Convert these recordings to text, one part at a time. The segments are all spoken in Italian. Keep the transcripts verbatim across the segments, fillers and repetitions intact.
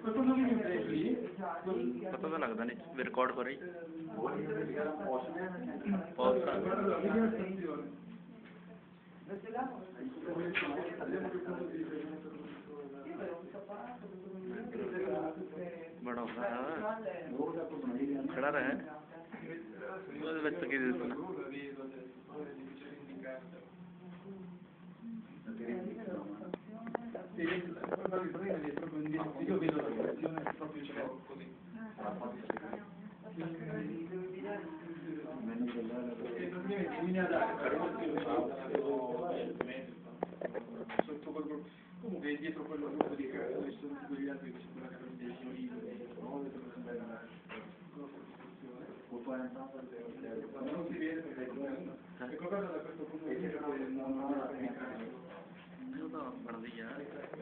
पता तो लगता नहीं रिकॉर्ड हो रही पॉज बड़ा होगा खड़ा रहे बच्चों की io vedo la situazione proprio ce l'ho così. E praticamente in linea d'aria, sotto quel comunque dietro quello gruppo di dove ci sono tutti gli altri che sono quella che dei fiori, non si vede perché è qualcosa da questo punto di vista che non ha la बढ़ गई यार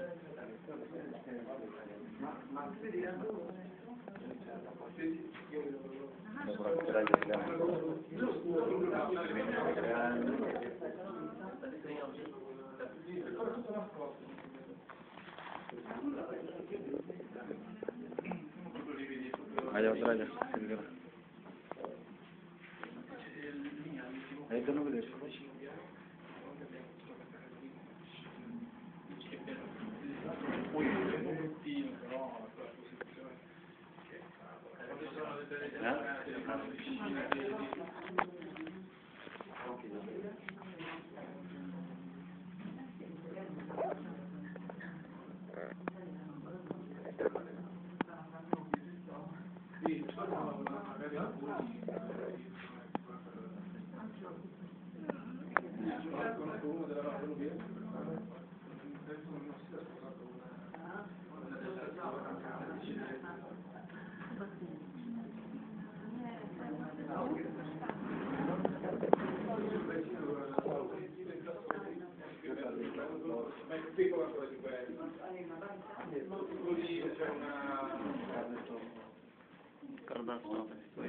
आ जाओ उधर आ जाओ दोनों को देखो Cardassione.